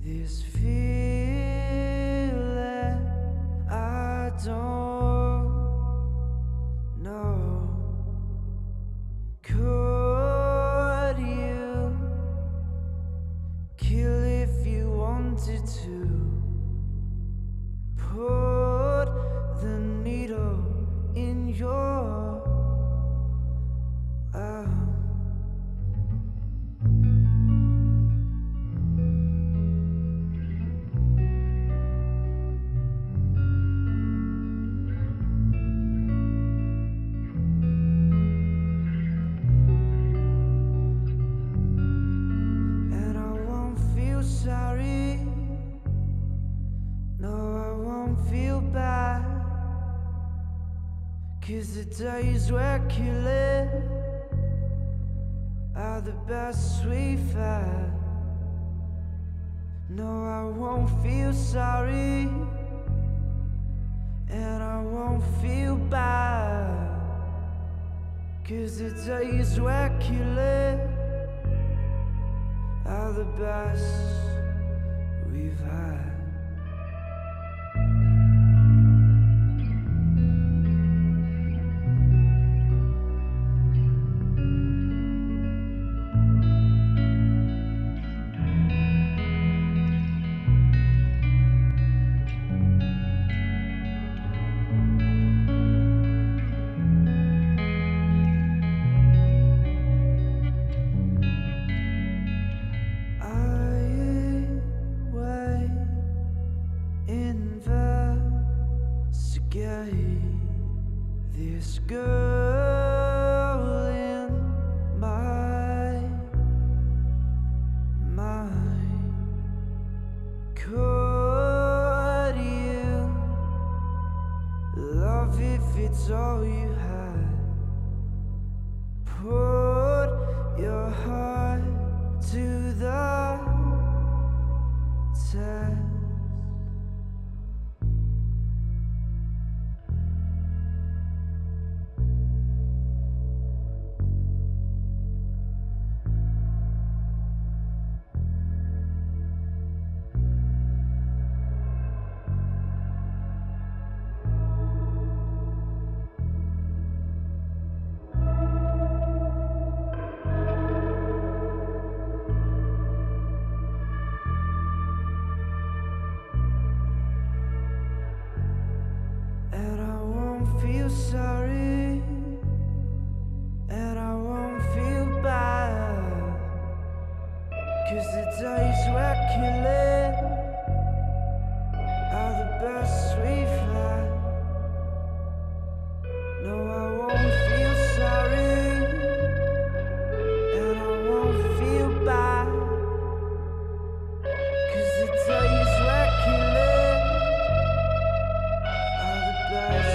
This feeling I don't know. Could you kill if you wanted to? Put the needle in your arm. Sorry, no, I won't feel bad, 'cause the days we're killing are the best we've had. No, I won't feel sorry, and I won't feel bad, 'cause the days we're killing are the best we've had. This girl in my mind. Could you love if it's all you had? Put your heart to the test. Feel sorry, and I won't feel bad, 'cause the days we're killing are the best we've had. No, I won't feel sorry, and I won't feel bad, 'cause the days we're killing are the best.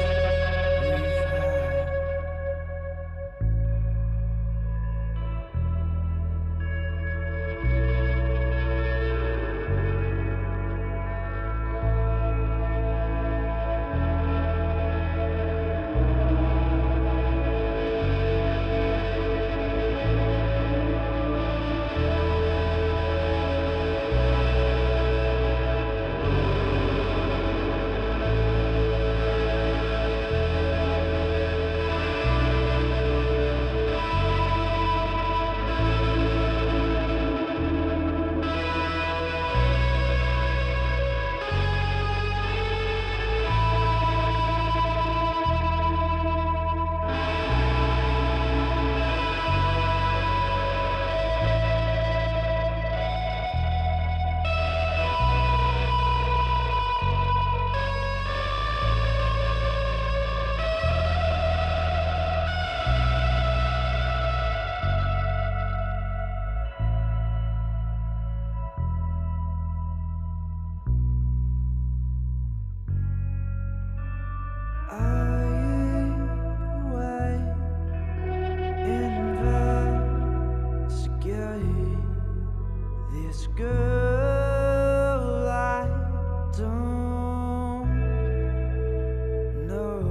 This girl I don't know.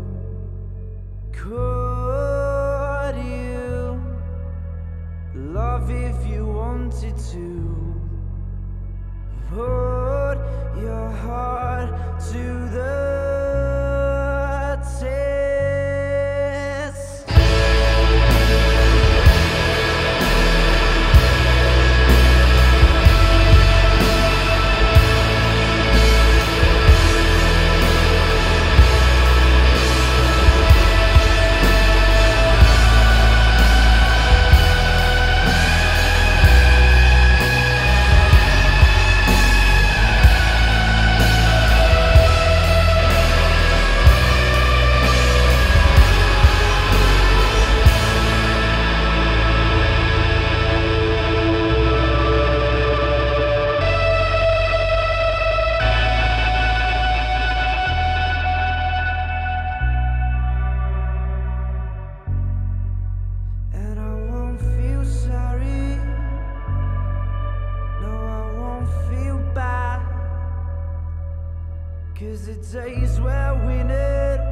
Could you love if you wanted to? put your heart to the test. And I won't feel sorry, no, I won't feel bad, 'cause the days we're winning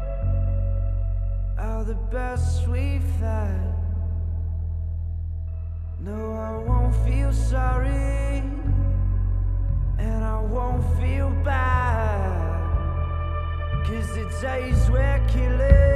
are the best we've had. No, I won't feel sorry, and I won't feel bad, 'cause the days we're killing